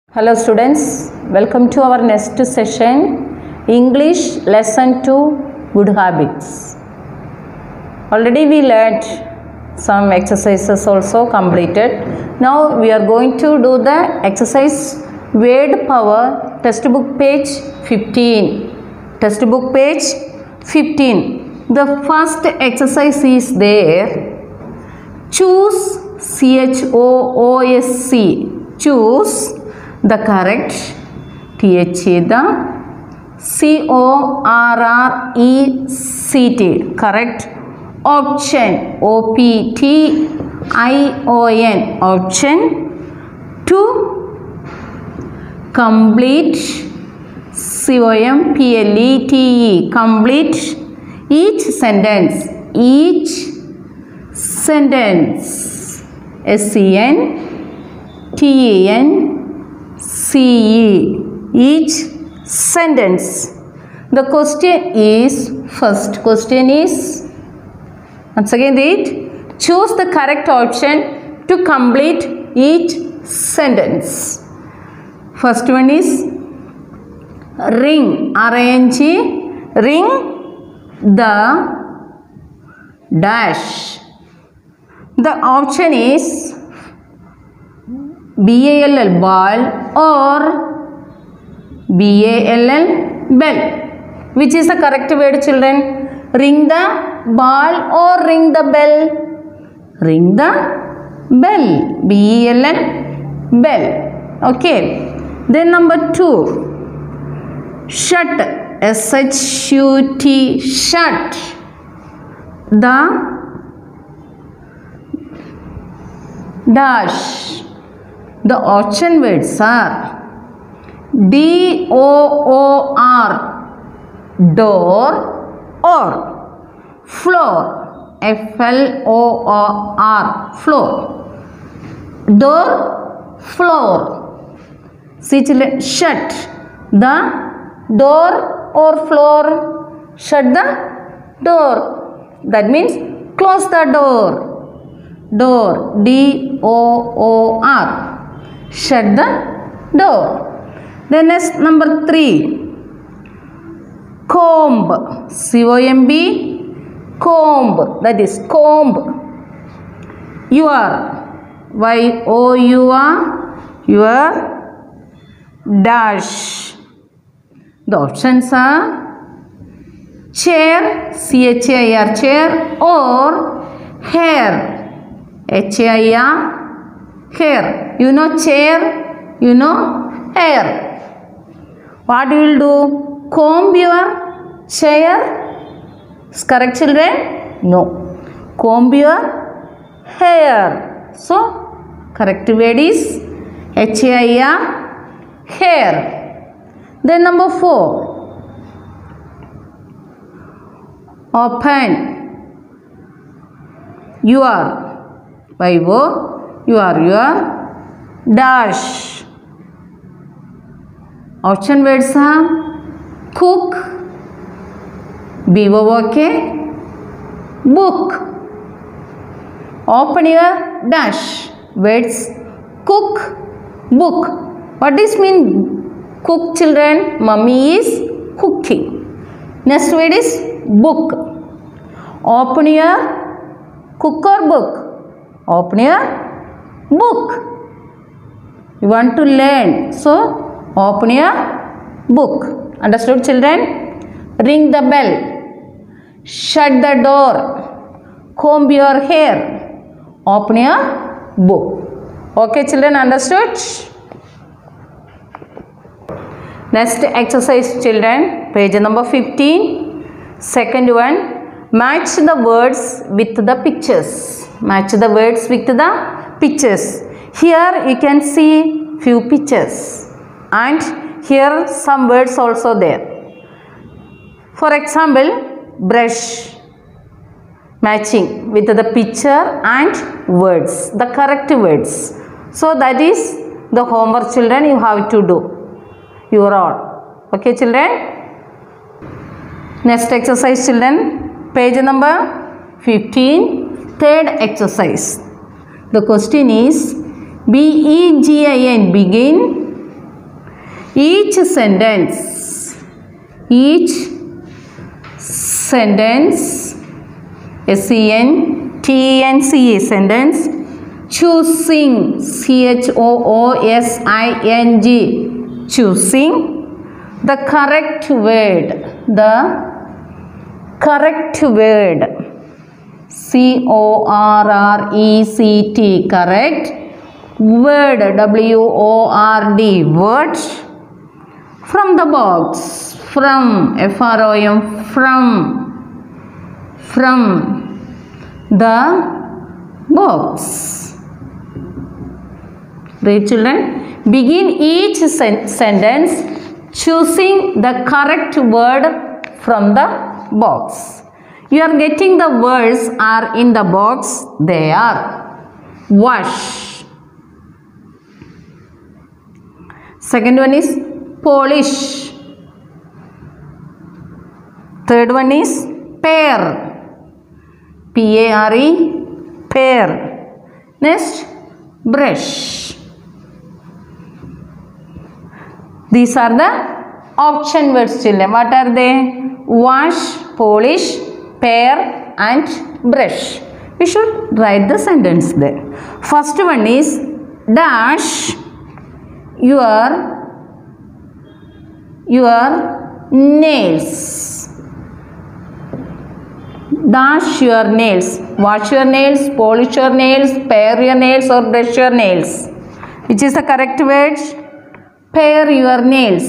Hello students, welcome to our next session, English lesson 2, Good Habits. Already we learnt some exercises also completed. Now we are going to do the exercise word power, textbook page 15. Textbook page 15. The first exercise is there. Choose CHOOSC. Choose the correct the CORRECT correct option OPTION option to complete COMPLETE complete each sentence SENTENCE each sentence. The question is, first question is, once again read, choose the correct option to complete each sentence. First one is ring, R-I-N-G, ring the dash. The option is BALL ball or BALL bell. Which is the correct word, children? Ring the ball or ring the bell? Ring the bell. BALL bell. Okay. Then number 2. Shut. SHUT. Shut. The dash. The option words are DOOR, door or floor, FLOOR, floor, door, floor. See children, shut the door or floor, shut the door, that means close the door, door, DOOR. Shut the door. Then next number 3. Comb. COMB. Comb. That is comb. YOUR. YOUR. Your dash. The options are chair. CHAIR. Chair or hair. HAIR. Hair. You know chair, you know hair. What you will do? Comb your chair? Is correct, children? No. Comb your hair. So, correct word is HAIR, hair. Then number 4. Open. Your. Your dash. Option words are cook, BOOK, book. Open your dash. Words cook, book. What does mean cook, children? Mummy is cooking. Next word is book. Open your cook or book. Open your book. You want to learn, so open your book. Understood, children? Ring the bell. Shut the door. Comb your hair. Open your book. Okay, children, understood? Next exercise, children. Page number 15. Second one. Match the words with the pictures. Match the words with the pictures. Here you can see few pictures and here some words also there. For example, brush. Matching with the picture and words. The correct words. So that is the homework, children, you have to do. Your all. Okay, children? Next exercise, children. Page number 15. Third exercise. The question is BEGIN, begin, Each sentence S-E-N-T-E-N-C-E sentence, choosing C-H-O-O-S-I-N-G, choosing the correct word, C-O-R-R-E-C-T, correct word, W-O-R-D, word, from the box, from, F-R-O-M, from the box. Read children. Begin each sentence choosing the correct word from the box. You are getting the words are in the box. They are wash. Second one is polish. Third one is pair. P-A-R-E, pair. Next, brush. These are the option words children. What are they? Wash, polish, pair and brush. We should write the sentence there. First one is dash your nails. Dash your nails. Wash your nails, polish your nails, pair your nails or brush your nails. Which is the correct word? Pair your nails.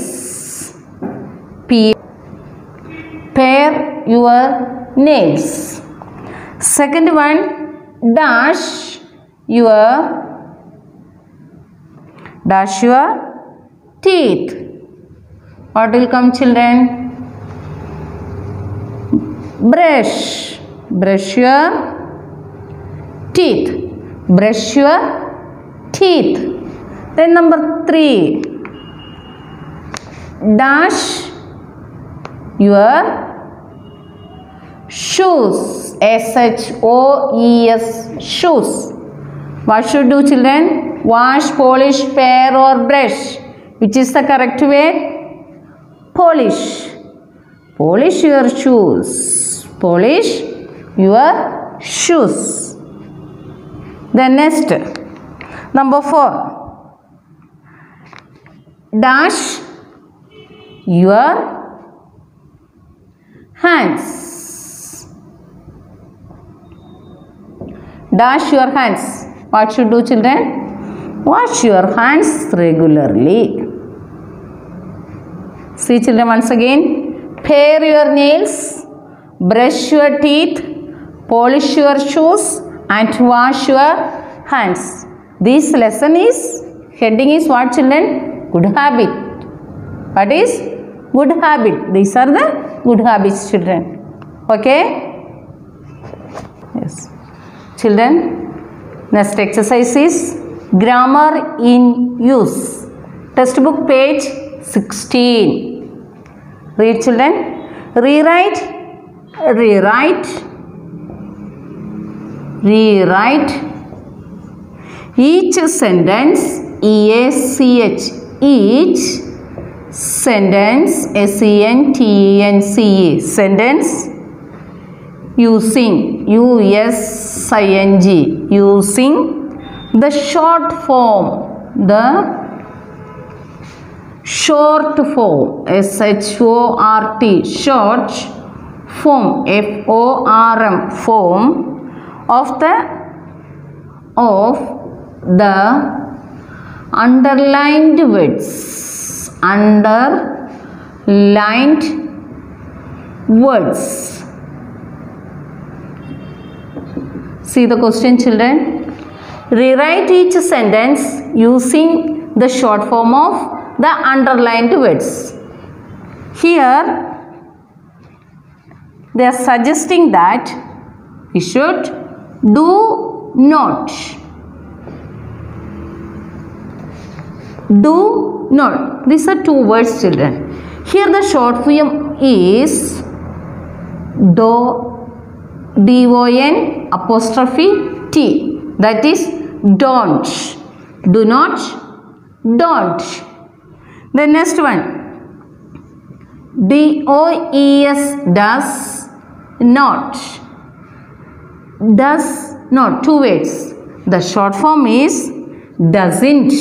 Pair your nails. Second one, dash your teeth. What will come children? Brush your teeth. Brush your teeth. Then number 3, dash your shoes. S-H-O-E-S, shoes. What should do children? Wash, polish, pair or brush. Which is the correct way? Polish. Polish your shoes. Polish your shoes. Then next, number 4, dash your hands. Dash your hands. What should do children? Wash your hands regularly. See children once again. Pair your nails, brush your teeth, polish your shoes and wash your hands. This lesson is, heading is what children? Good habit. What is? Good habit. These are the good habits children. Okay? Yes. Children, next exercise is grammar in use. Textbook page 16. Read children. Rewrite each sentence, E-A-C-H, each sentence, S-E-N-T-E-N-C-E, sentence, using, U-S-I-N-G, using the short form, S-H-O-R-T, short form, F-O-R-M, form of the underlined words. Underlined words. See the question children. Rewrite each sentence using the short form of the underlined words. Here they are suggesting that we should do not. Do not. These are two words children. Here the short form is D-O-N apostrophe T. That is don't. Do not, don't. The next one, DOES, does not. Does not, two words. The short form is doesn't.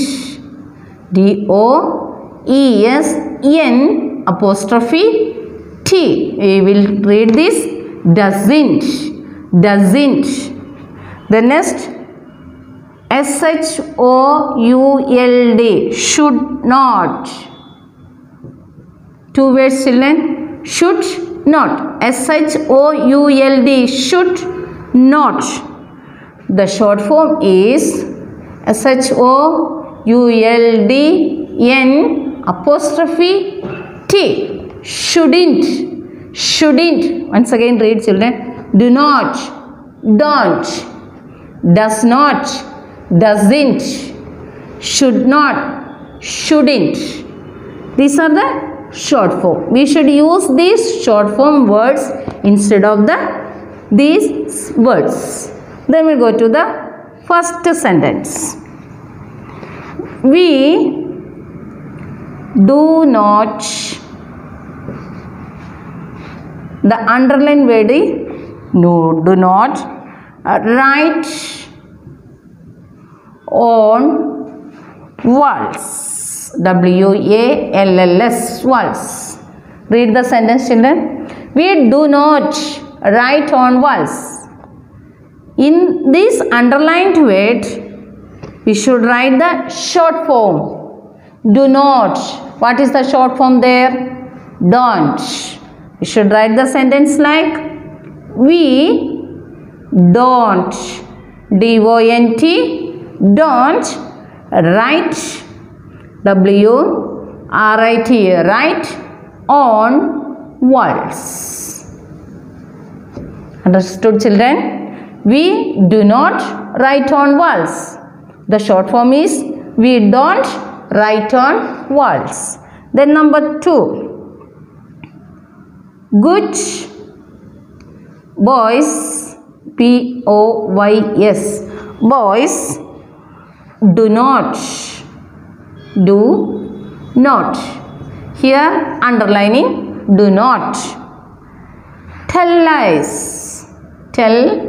DOESN apostrophe T. We will read this doesn't. Doesn't. The next, SHOULD, should not. Two words, children. Should not. SHOULD, should not. The short form is SHOULDN apostrophe T. Shouldn't. Shouldn't. Once again read, children. Do not. Don't. Does not. Doesn't. Should not. Shouldn't. These are the short form. We should use these short form words instead of these words. Then we go to the first sentence. We do not. The underline word is no. Do not write on walls. WALLS, walls. Read the sentence, children. We do not write on walls. In this underlined word, we should write the short form. Do not. What is the short form there? Don't. We should write the sentence like we don't. DONT. Don't write. WRIT. Write on walls. Understood, children? We do not write on walls. The short form is we don't write on walls. Then number 2. Good boys, BOYS, boys do not. Do not. Here underlining do not. Tell lies. Tell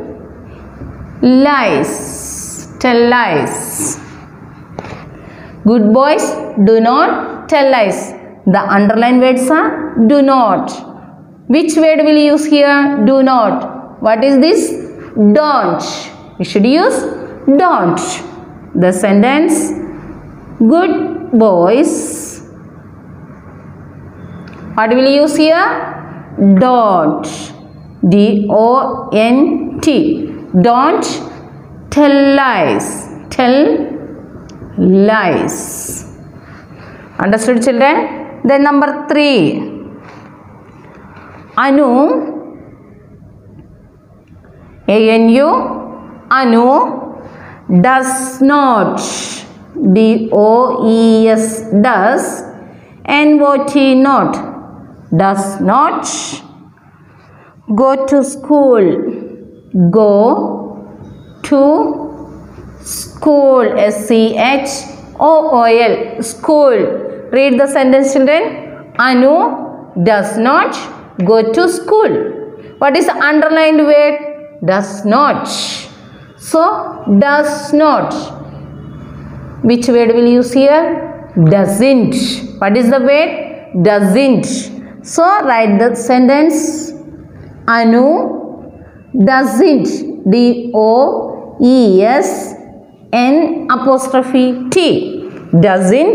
lies. Tell lies. Good boys do not tell lies. The underlined words are do not. Which word will you use here? Do not. What is this? Don't. We should use don't. The sentence, good boys. What will you use here? Don't. DONT. Don't tell lies. Tell lies. Understood, children? Then number 3. Anu. ANU. Anu does not. DOES, does. NOT, not. Does not go to school. Go to school. SCHOOL, school. Read the sentence, children. Anu does not go to school. What is the underlined word? Does not. So, does not. Which word will you use here? Doesn't. What is the word? Doesn't. So, write the sentence. Anu doesn't. DOESN apostrophe T. Doesn't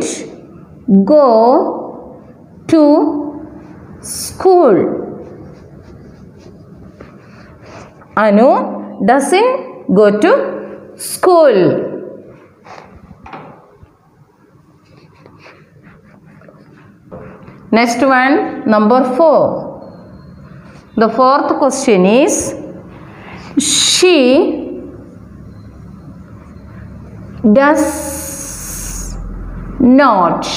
go to school. Anu doesn't go to school. Next one, number 4. The fourth question is, she does not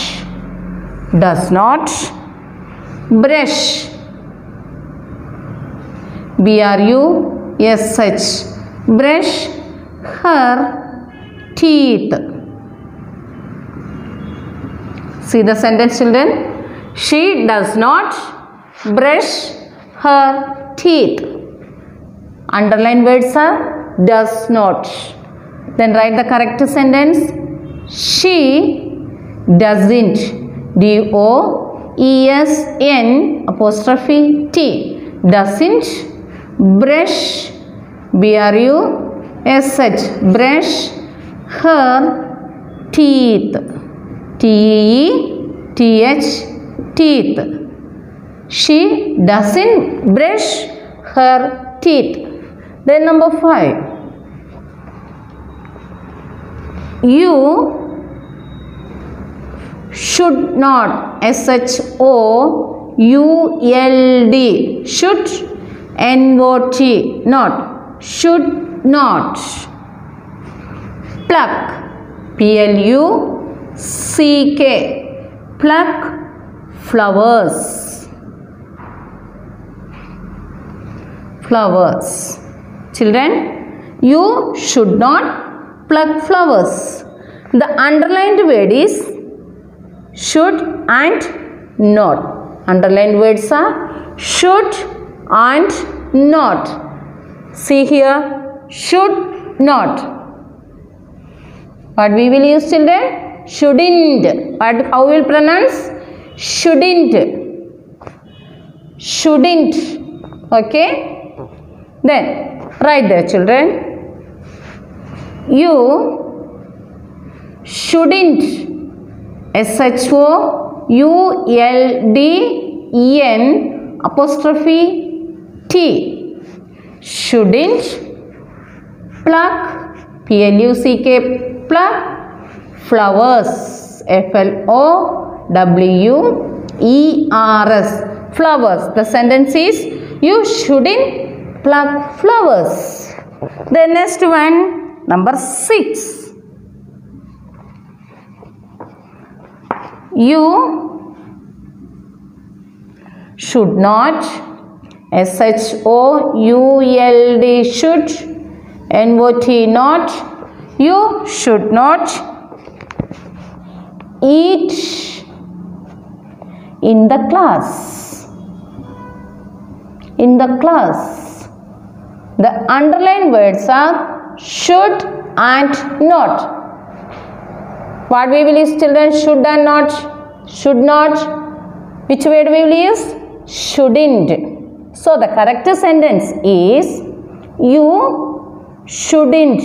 brush. BRUSH, brush her teeth. See the sentence, children. She does not brush her teeth. Underline words are does not. Then write the correct sentence. She doesn't. DOESN''T. Doesn't brush. BRUSH. Brush her teeth. TEETH. Teeth. She doesn't brush her teeth. Then number 5. You should not. SHOULD. Should. NOT. Not. Should not. Pluck. PLUCK. Pluck flowers. Flowers. Children, you should not pluck flowers. The underlined word is should and not. Underlined words are should and not. See here, should not. What we will use, children? Shouldn't. How we will pronounce? Shouldn't. Shouldn't. Okay. Then write there, children. You shouldn't. SHOULDEN''T. Shouldn't pluck. PLUCK. Pluck flowers. FLOWERS. Flowers. The sentence is you shouldn't pluck flowers. The next one, number 6. You should not. SHOULD. Should. NOT. Not. You should not eat in the class. In the class. The underlined words are should and not. What we will use, children? Should and not. Should not. Which word we will use? Shouldn't. So the correct sentence is you shouldn't.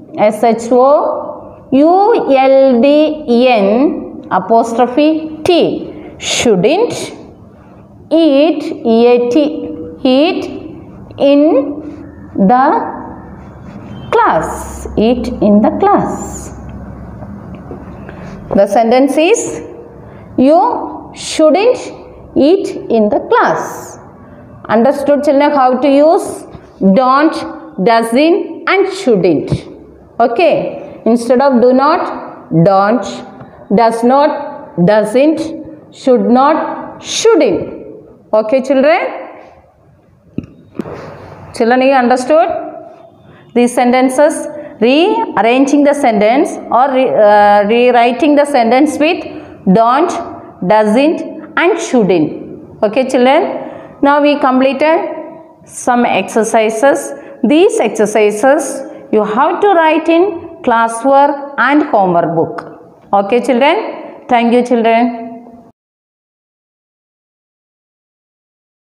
SHOULDEN''T. Shouldn't eat. Eat in the class. Eat in the class. The sentence is you shouldn't eat in the class. Understood, children, how to use don't, doesn't and shouldn't. Okay. Instead of do not, don't, does not, doesn't, should not, shouldn't. Okay, children? Children, you understood these sentences? Rearranging the sentence or rewriting the sentence with don't, doesn't and shouldn't. Okay, children? Now we completed some exercises. These exercises you have to write in classwork and homework book. Okay, children? Thank you, children.